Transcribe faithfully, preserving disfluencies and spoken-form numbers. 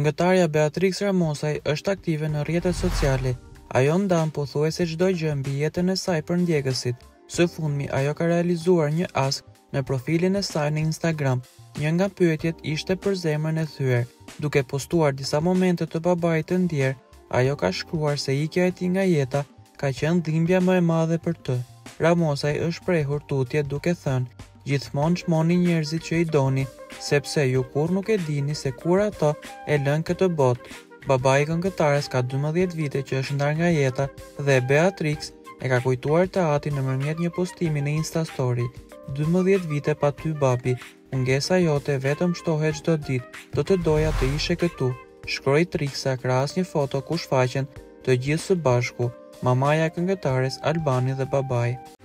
Këngëtarja Beatrix Ramosaj është aktive në rrjetet sociale. Ajo ndan pothuajse çdo gjë mbi jetën e saj për ndjekësit. Së fundmi ajo ka realizuar një ask në profilin e saj në Instagram. Një nga pyetjet ishte për zemrën e thyer. Duke postuar disa momente të babait të ndjer, ajo ka shkruar se ikja e tij nga jeta ka qenë dhimbja më e madhe për të. Ramosaj është prehur tutje duke thënë: "Gjithmonë çmoni njerëzit që i doni, sepse ju kur nuk e dini se kur ato e lën këtë botë." Babai i këngëtares ka dymbëdhjetë vite që është ndar nga jeta dhe Beatrix e ka kujtuar të atin nëpërmjet një postimi në Insta Story. dymbëdhjetë vite pa ty babi, mungesa jote vetëm shtohet çdo ditë, do të doja të ishe këtu, shkroi Trixa krahas një foto ku shfaqen të gjithë së bashku, mamaja e këngëtares Albani dhe babai.